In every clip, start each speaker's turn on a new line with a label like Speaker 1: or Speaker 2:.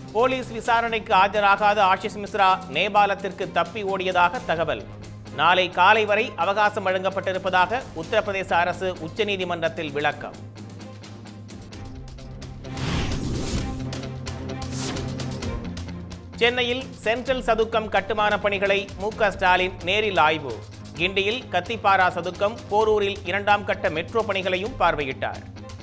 Speaker 1: Police விசாரணைக்கு ஆஜராகாத ஆஷிஷ் மிஸ்ரா நேபாளத்திற்கு தப்பி ஓடியதாக தகவல். நாளை காலை வரை அவகாசம் வழங்கப்பட்டிருப்பதாக உத்தரப்பிரதேச அரசு உச்சநீதிமன்றத்தில் விளக்கம். சென்னையில் சென்ட்ரல் சதுக்கம் கட்டுமான பணிகளை மு.க. ஸ்டாலின் நேரில் ஆய்வு. கிண்டியில் கத்திப்பாரா சதுக்கம், போரூரில் 2ஆம் கட்ட மெட்ரோ பணிகளையும் பார்வையிட்டார்.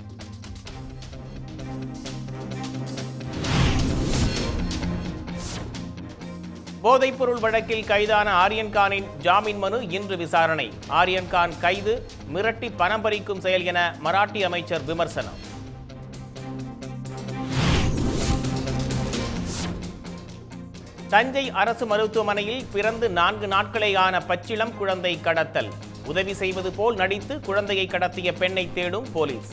Speaker 1: போதைப்பொருள் வழக்கில் கைதான ஆரியன்கானின் ஜாமீன் மனு இன்று விசாரணை. ஆரியன்கான் கைது மிரட்டி பணம் பறிக்கும் செயல் என மராட்டிய அமைச்சர் விமர்சனம். தஞ்சை அரசு மருத்துவமனையில் பிறந்து 4 நாட்களேயான பச்சிளம் குழந்தை கடத்தல். உதவி செய்வது போல் நடித்து குழந்தையை கடத்திய பெண்ணை தேடும் போலீஸ்.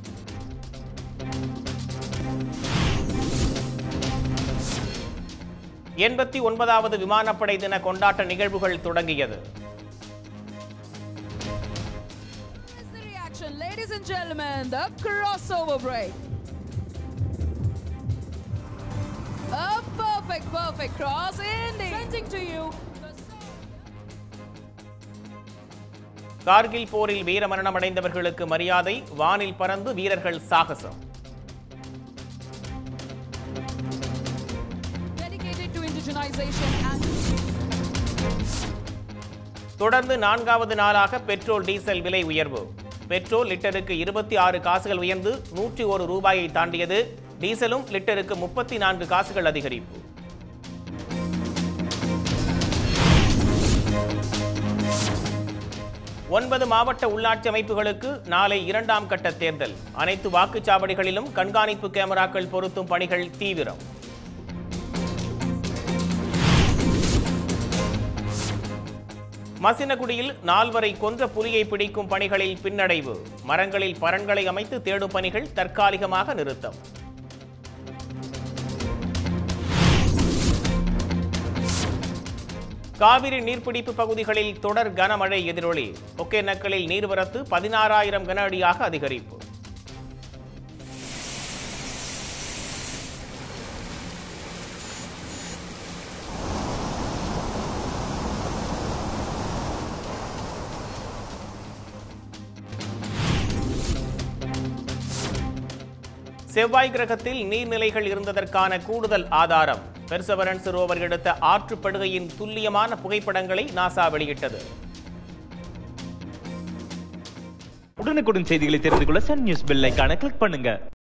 Speaker 1: எண்பத்தி 9வது விமானப்படை தின கொண்டாட்ட நிகழ்வுகள் தொடங்கியது.
Speaker 2: Ladies and gentlemen, the crossover break. A perfect cross ending. Sending to you.
Speaker 1: Kargil போரில் வீரமரணம் அடைந்தவர்களுக்கு மரியாதை. வானில் பறந்து வீரர்கள் சாகசம். தொடர்ந்து 4வது நாளாக பெட்ரோல் டீசல் விலை உயர்வு. பெட்ரோல் லிட்டருக்கு 26 காசுகள் உயர்ந்து 101 ரூபாயை தாண்டியது. டீசலும் லிட்டருக்கு 34 காசுகள் அதிகரிப்பு. ஒன்பது மாவட்ட உள்ளாட்சி அமைப்புகளுக்கு நாளை 2ஆம் கட்ட தேர்தல். அனைத்து வாக்குச்சாவடிகளிலும் கண்காணிப்பு கேமராக்கள் பொருத்தும் பணிகள் தீவிரம். மசினகுடியில் 4வரை கொன்ற புலியை பிடிக்கும் பணிகளில் பின்னடைவு. மரங்களில் பரன்களை அமைத்து தேடும் பணிகள் தற்காலிகமாக நிறுத்தம். காவிரி நீர்பிடிப்பு பகுதிகளில் தொடர் கனமழை எதிரொலி. ஒகேனக்கலில் நீர்வரத்து 16,000 கன அடியாக அதிகரிப்பு. செவ்வாய் கிரகத்தில் நீர்நிலைகள் இருந்ததற்கான கூடுதல் ஆதாரம். பெர்செவரன்ஸ் ரோவர் எடுத்த ஆற்றுப்படுகையின் துல்லியமான புகைப்படங்களை நாசா வெளியிட்டது.
Speaker 3: உடனுக்குடன் செய்திகளை தெரிந்து கொள்ள சன் நியூஸ் பெல் ஐகானை கிளிக் பண்ணுங்க.